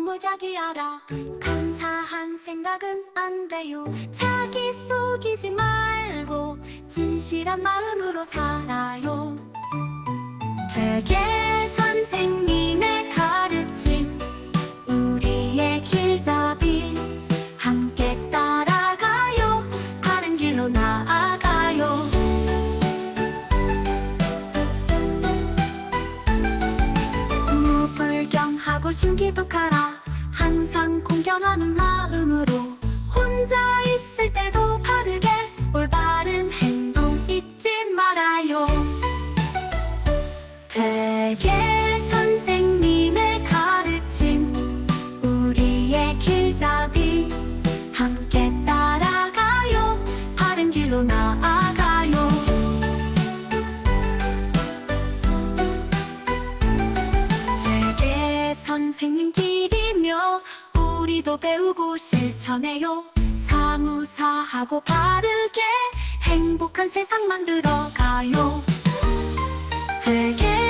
무작위하라. 감사한 생각은 안 돼요. 자기 속이지 말고 진실한 마음으로 살아요. 되게 선생님의 가르침, 우리의 길잡이. 함께 따라가요. 바른 길로 나아가요. 무불경하고 신기독하라. 항상 공경하는 마음으로 혼자 있을 때도 바르게 올바른 행동 잊지 말아요. 되게 선생님의 가르침, 우리의 길잡이. 함께 따라가요. 바른 길로 나아가요. 되게 선생님 길이며 우리도 배우고 실천해요. 사무사하고 바르게 행복한 세상 만들어가요. 되게